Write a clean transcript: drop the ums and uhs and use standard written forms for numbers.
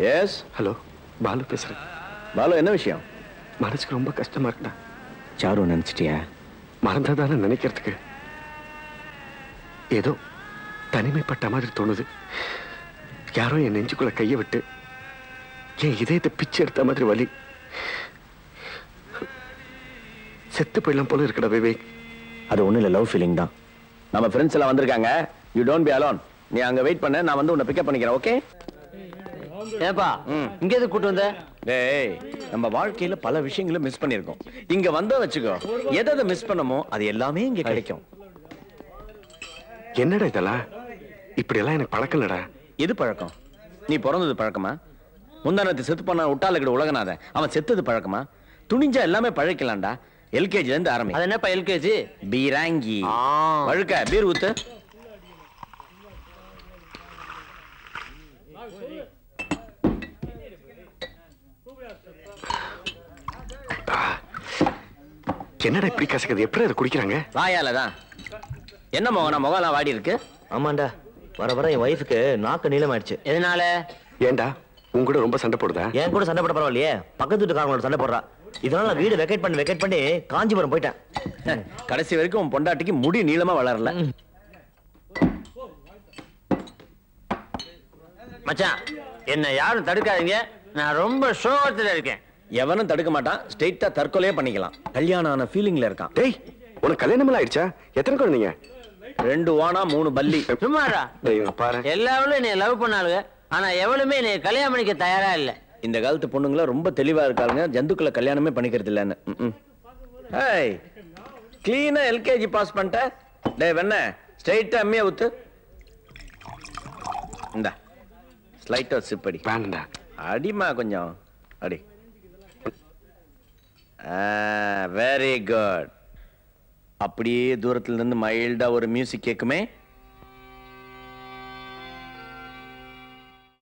S. Hello, Balu பேசுறேன். பாலு, என்ன விஷயம்? மனசுக்கு ரொம்ப கஷ்டமா இருக்குடா. சாரு நினைச்சிட்டியா? மறந்தாதானே நினைக்கிறதுக்கு. ஏதோ தனிமைப்பட்ட மாதிரி தோணுது. யாரோ என் நெஞ்சுக்குள்ள கையை விட்டு என் இதயத்தை பிச்சு எடுத்த மாதிரி வலி. செத்து போயிடலாம் போல இருக்கடா விவேக். அது ஒண்ணு இல்ல, லவ் ஃபீலிங் தான். நம்ம ஃப்ரெண்ட்ஸ் எல்லாம் வந்திருக்காங்க. You don't be alone. நீ அங்க வெயிட் பண்ண, நான் வந்து உன்னை பிக்கப் பண்ணிக்கிறேன். ஓகே? ஏப்பா இங்க எது கூட்டு வந்த? டேய், நம்ம வாழ்க்கையில பல விஷயங்களை மிஸ் பண்ணிருக்கோம். இங்க வந்தா வச்சுக்கோ, எதை மிஸ் பண்ணமோ அது எல்லாமே இங்க கிடைக்கும். என்னடா இதெல்லாம்? இப்படி எல்லாம் எனக்கு பழக்கம் இல்லடா. எது பழக்கம்? நீ பிறந்தது பழக்கமா? முந்தானத்து செத்து பண்ண உட்டாளுக்கிட உலகநாத அவன் செத்தது பழக்கமா? துணிஞ்சா எல்லாமே பழக்கலாம்டா. எல்கேஜில இருந்து ஆரம்பி. அது என்னப்பா எல்கேஜி? பீராங்கி வழுக்க பீர் ஊத்து. என்னடா இப்படி கசக்குது? எப்படி அதை குடிக்கிறாங்க? வாயாலதான். என்ன முகம் வாடி இருக்கு? ஆமாண்டா, வர வர என் ஒய்ஃபுக்கு நாக்கு நீளமாயிடுச்சு. எதனால? ஏண்டா உங்க கூட ரொம்ப சண்டை போடுதா? என் கூட சண்டை போட பரவாயில்லையே, பக்கத்து வீட்டுக்காரங்களோட சண்டை போடுறா. இதனால நான் வீடு வெக்கேட் பண்ணி காஞ்சிபுரம் போயிட்டேன். கடைசி வரைக்கும் உன் பொண்டாட்டிக்கு முடி நீளமா வளரல. மச்சான், என்ன யாரும் தடுக்காதீங்க, நான் ரொம்ப சோகத்துல இருக்கேன். எவனும் தடுக்க மாட்டான். ஸ்ட்ரெயிட்டா தற்கொலையே பண்ணிக்கலாம். கல்யாணம் ஆன ஃபீலிங்ல இருக்கான். டேய், உனக்கு கல்யாணம் ஆயிடுச்சா? எத்தனை குழந்தைங்க? 2 வானா 3 பல்லி. சும்மாடா. பாரு, எல்லாரும் என்னை லவ் பண்ணாளுங்க, ஆனா எவளுமே என்னை கல்யாணம் பண்ணிக்க தயாரா இல்ல. இந்த காலத்து பொண்ணுங்கள ரொம்ப தெளிவா இருக்காங்க. ஜந்துக்களை கல்யாணமே பண்ணிக்கிறது இல்லன்னு. ஹேய், க்ளீனா எல்கேஜி பாஸ் பண்ணிட்ட. டேய் வெண்ண, ஸ்ட்ரெயிட்டா அம்மியா ஊத்து. இந்த ஸ்லைட்டா சிப் அடி. வேண்டா, அடிமா கொஞ்சம் அடி. Very good. அப்படியே தூரத்துல இருந்து மைல்டா ஒரு மியூசிக் கேக்குமே.